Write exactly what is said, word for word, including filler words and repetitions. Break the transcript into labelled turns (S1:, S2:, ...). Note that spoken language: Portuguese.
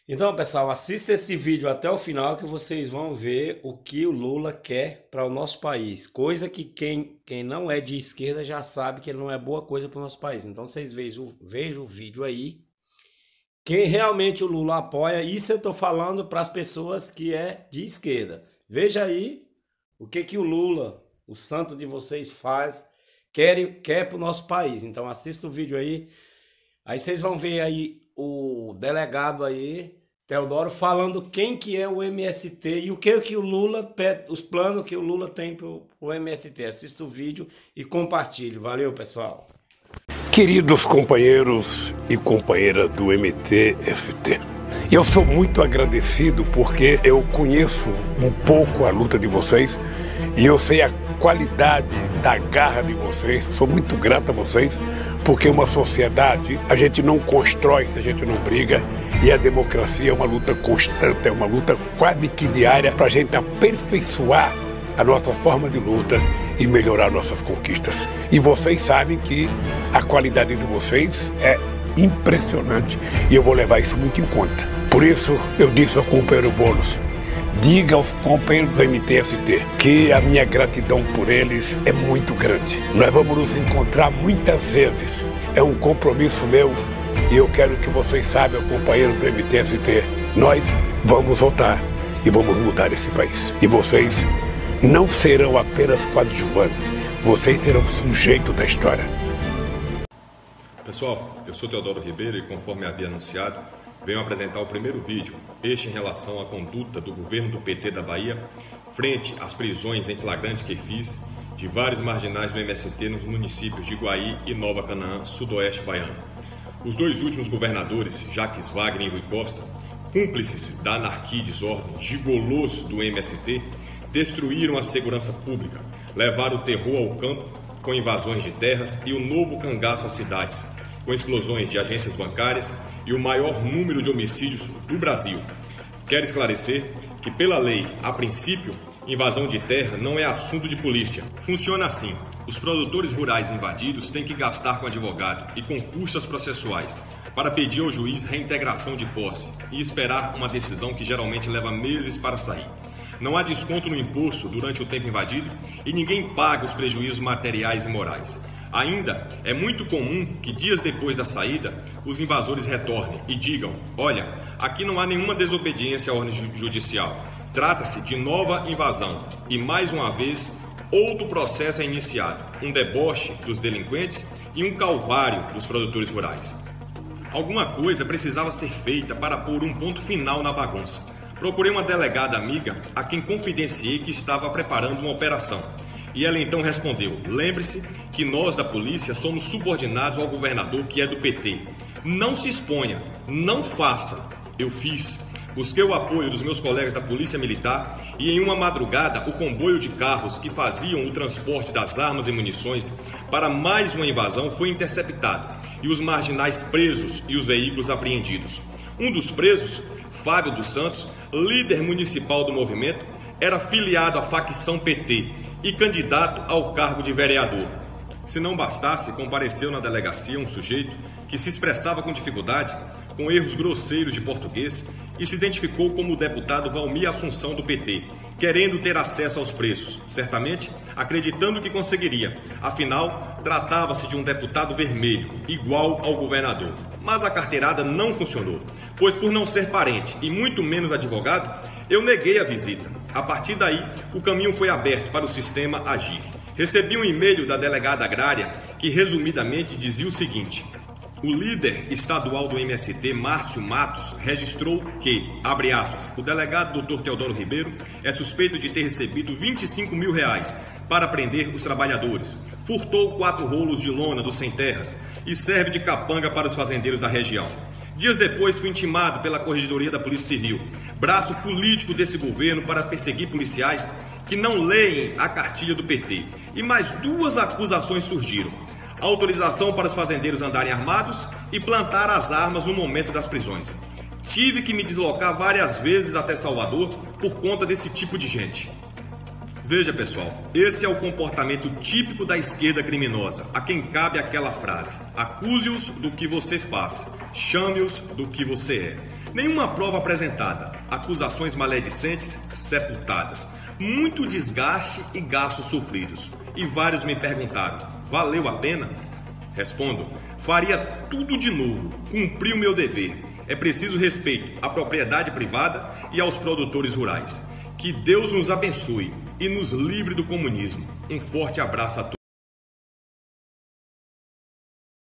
S1: Então, pessoal, assista esse vídeo até o final que vocês vão ver o que o Lula quer para o nosso país. Coisa que quem, quem não é de esquerda já sabe que ele não é boa coisa para o nosso país. Então, vocês vejam, vejam o vídeo aí. Quem realmente o Lula apoia, isso eu estou falando para as pessoas que é de esquerda. Veja aí o que, que o Lula, o santo de vocês, faz, quer, quer para o nosso país. Então, assista o vídeo aí. Aí vocês vão ver aí o delegado aí, Teodoro, falando quem que é o M S T e o que que o Lula, os planos que o Lula tem para o M S T. Assista o vídeo e compartilhe. Valeu, pessoal.
S2: Queridos companheiros e companheiras do M T S T, eu sou muito agradecido porque eu conheço um pouco a luta de vocês e eu sei a qualidade da garra de vocês. Sou muito grato a vocês, porque uma sociedade a gente não constrói se a gente não briga, e a democracia é uma luta constante, é uma luta quase que diária para a gente aperfeiçoar a nossa forma de luta e melhorar nossas conquistas. E vocês sabem que a qualidade de vocês é impressionante e eu vou levar isso muito em conta. Por isso eu disse ao companheiro Boulos, diga aos companheiros do M T S T que a minha gratidão por eles é muito grande. Nós vamos nos encontrar muitas vezes. É um compromisso meu e eu quero que vocês saibam, companheiros do M T S T, nós vamos voltar e vamos mudar esse país. E vocês não serão apenas coadjuvantes, vocês serão sujeito da história.
S3: Pessoal, eu sou Teodoro Ribeiro e, conforme havia anunciado, venho apresentar o primeiro vídeo, este em relação à conduta do governo do P T da Bahia frente às prisões em flagrante que fiz de vários marginais do M S T nos municípios de Iguaí e Nova Canaã, sudoeste baiano. Os dois últimos governadores, Jacques Wagner e Rui Costa, cúmplices da anarquia e desordem, gigolos do M S T, destruíram a segurança pública, levaram o terror ao campo com invasões de terras e o novo cangaço às cidades, com explosões de agências bancárias e o maior número de homicídios do Brasil. Quero esclarecer que, pela lei, a princípio, invasão de terra não é assunto de polícia. Funciona assim: os produtores rurais invadidos têm que gastar com advogado e com custas processuais para pedir ao juiz reintegração de posse e esperar uma decisão que geralmente leva meses para sair. Não há desconto no imposto durante o tempo invadido e ninguém paga os prejuízos materiais e morais. Ainda é muito comum que dias depois da saída, os invasores retornem e digam: olha, aqui não há nenhuma desobediência à ordem judicial, trata-se de nova invasão e, mais uma vez, outro processo é iniciado, um deboche dos delinquentes e um calvário dos produtores rurais. Alguma coisa precisava ser feita para pôr um ponto final na bagunça. Procurei uma delegada amiga a quem confidenciei que estava preparando uma operação. E ela então respondeu: lembre-se que nós da polícia somos subordinados ao governador, que é do P T. Não se exponha, não faça. Eu fiz. Busquei o apoio dos meus colegas da Polícia Militar e, em uma madrugada, o comboio de carros que faziam o transporte das armas e munições para mais uma invasão foi interceptado e os marginais presos e os veículos apreendidos. Um dos presos, Fábio dos Santos, líder municipal do movimento, era filiado à facção P T e candidato ao cargo de vereador. Se não bastasse, compareceu na delegacia um sujeito que se expressava com dificuldade, com erros grosseiros de português, e se identificou como o deputado Valmir Assunção do P T, querendo ter acesso aos presos, certamente acreditando que conseguiria. Afinal, tratava-se de um deputado vermelho, igual ao governador. Mas a carteirada não funcionou, pois por não ser parente e muito menos advogado, eu neguei a visita. A partir daí, o caminho foi aberto para o sistema agir. Recebi um e-mail da delegada agrária que, resumidamente, dizia o seguinte: o líder estadual do M S T, Márcio Matos, registrou que, abre aspas, o delegado doutor Teodoro Ribeiro é suspeito de ter recebido vinte e cinco mil reais para prender os trabalhadores, furtou quatro rolos de lona dos sem terras e serve de capanga para os fazendeiros da região. Dias depois fui intimado pela Corregedoria da Polícia Civil, braço político desse governo, para perseguir policiais que não leem a cartilha do P T. E mais duas acusações surgiram: autorização para os fazendeiros andarem armados e plantar as armas no momento das prisões. Tive que me deslocar várias vezes até Salvador por conta desse tipo de gente. Veja, pessoal, esse é o comportamento típico da esquerda criminosa, a quem cabe aquela frase: acuse-os do que você faz, chame-os do que você é. Nenhuma prova apresentada, acusações maledicentes sepultadas, muito desgaste e gastos sofridos. E vários me perguntaram: valeu a pena? Respondo: faria tudo de novo, cumpri o meu dever. É preciso respeito à propriedade privada e aos produtores rurais. Que Deus nos abençoe e nos livre do comunismo. Um forte abraço a todos.